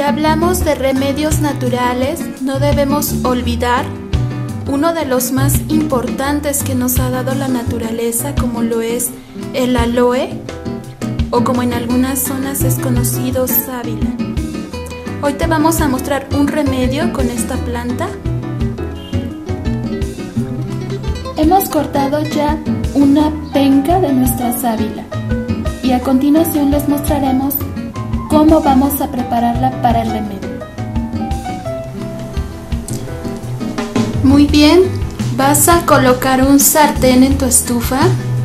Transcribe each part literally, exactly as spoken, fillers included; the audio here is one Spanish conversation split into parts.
hablamos de remedios naturales, no debemos olvidar uno de los más importantes que nos ha dado la naturaleza, como lo es el aloe, o como en algunas zonas es conocido, sábila. Hoy te vamos a mostrar un remedio con esta planta. Hemos cortado ya una penca de nuestra sábila y a continuación les mostraremos cómo vamos a prepararla para el remedio. Muy bien, vas a colocar un sartén en tu estufa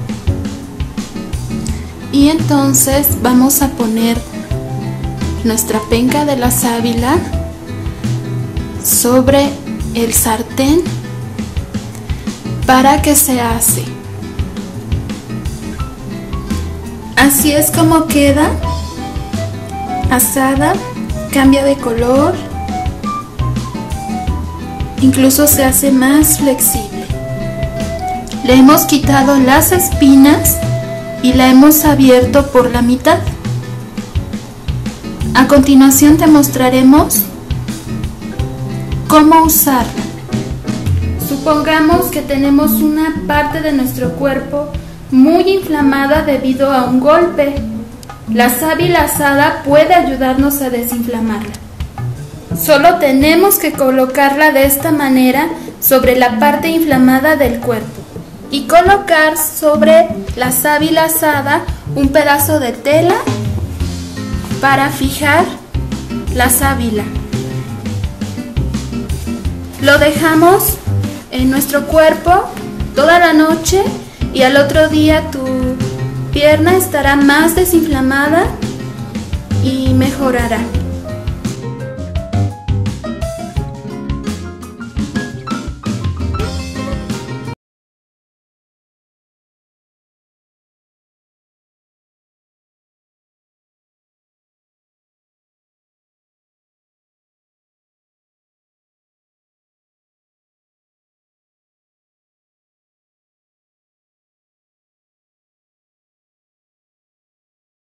y entonces vamos a poner nuestra penca de la sábila sobre el sartén para que se ase. Así es como queda asada, cambia de color, incluso se hace más flexible. Le hemos quitado las espinas y la hemos abierto por la mitad. A continuación te mostraremos cómo usarla. Supongamos que tenemos una parte de nuestro cuerpo muy inflamada debido a un golpe. La sábila asada puede ayudarnos a desinflamarla. Solo tenemos que colocarla de esta manera sobre la parte inflamada del cuerpo y colocar sobre la sábila asada un pedazo de tela para fijar la sábila. Lo dejamos en nuestro cuerpo toda la noche y al otro día tu pierna estará más desinflamada y mejorará.